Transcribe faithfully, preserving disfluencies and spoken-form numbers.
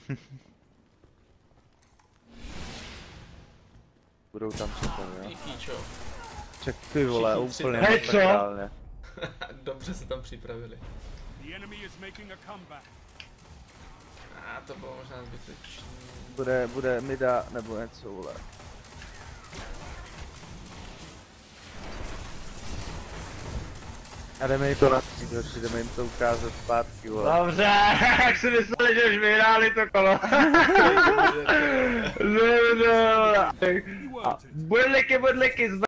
Budou tam čekat, jo? Píčo. Ček, ty vole, Všichni úplně připraveni. neprávně. Dobře se tam připravili. A to bylo možná zbytečný. Bude, bude mida nebo něco, vole. A jdeme jim to na doši, jdeme jim to ukázat zpátky, vole. Dobře, jak si mysleli, že už vyhráli to kolo. Dobře, a budleky, budleky,